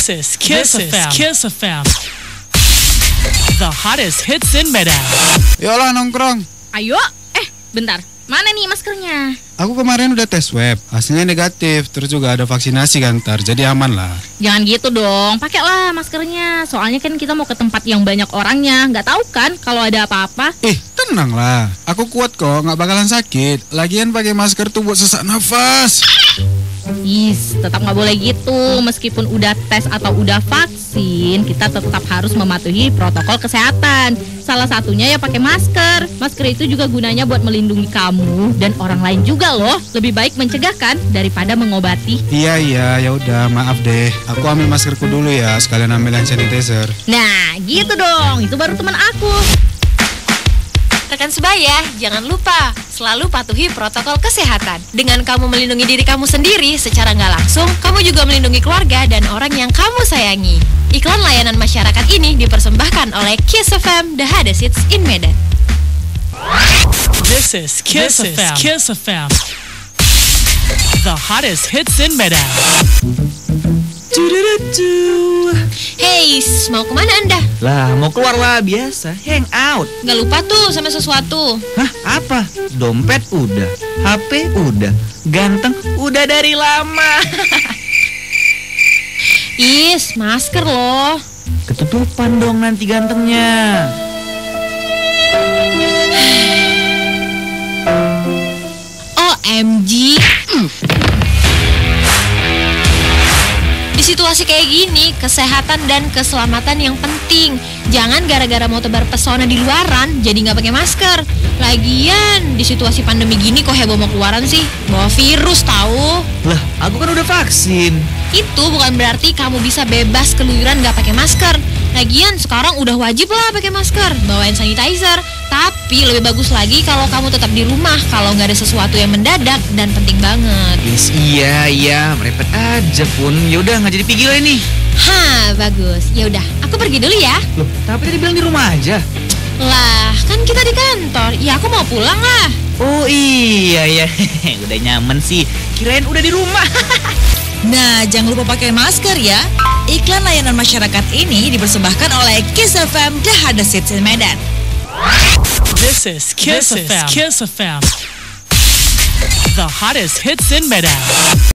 This is Kiss FM. Kiss FM. The hottest hits in Medan. Yolah nongkrong. Ayo, bentar. Mana nih maskernya? Aku kemarin udah tes swab, hasilnya negatif. Terus juga ada vaksinasi kan ntar, jadi aman lah. Jangan gitu dong, pakailah maskernya. Soalnya kan kita mau ke tempat yang banyak orangnya. Nggak tahu kan kalau ada apa-apa. Tenang lah, aku kuat kok, nggak bakalan sakit. Lagian pakai masker tuh buat sesak nafas. Tetap nggak boleh gitu. Meskipun udah tes atau udah vaksin, kita tetap harus mematuhi protokol kesehatan. Salah satunya ya pakai masker. Masker itu juga gunanya buat melindungi kamu dan orang lain juga loh. Lebih baik mencegah kan daripada mengobati. Iya, ya udah, maaf deh. Aku ambil maskerku dulu ya, sekalian ambil hand sanitizer. Nah, gitu dong. Itu baru teman aku. Rekan sebaya, jangan lupa selalu patuhi protokol kesehatan. Dengan kamu melindungi diri kamu sendiri secara nggak langsung, kamu juga melindungi keluarga dan orang yang kamu sayangi. Iklan layanan masyarakat ini dipersembahkan oleh Kiss FM, The Hottest Hits in Medan. This is Kiss FM. Kiss FM. The hottest hits in Medan. Hey, mau kemana Anda? Lah, mau keluar lah, biasa, hang out. Nggak lupa tuh sama sesuatu. Hah, apa? Dompet udah, HP udah, ganteng udah dari lama. Masker loh. Ketutupan dong nanti gantengnya. OMG. Di situasi kayak gini, kesehatan dan keselamatan yang penting. Jangan gara-gara mau tebar pesona di luaran jadi nggak pakai masker. Lagian di situasi pandemi gini kok heboh mau keluaran sih? Bawa virus tahu? Lah, aku kan udah vaksin. Itu bukan berarti kamu bisa bebas keluyuran nggak pakai masker. Lagian sekarang udah wajib lah pakai masker, bawain sanitizer. Tapi lebih bagus lagi kalau kamu tetap di rumah kalau nggak ada sesuatu yang mendadak dan penting banget. Yes, iya, merepet aja pun. Yaudah, nggak jadi pergi lah ini. Bagus. Ya udah, aku pergi dulu ya. Loh, tapi tadi bilang di rumah aja. Lah, kan kita di kantor. Ya aku mau pulang lah. Oh iya, udah nyaman sih. Kirain udah di rumah. Nah, jangan lupa pakai masker ya. Iklan layanan masyarakat ini dipersembahkan oleh Kiss FM, The Hottest Hits in Medan. This is Kiss FM. Kiss FM. The hottest hits in Medan.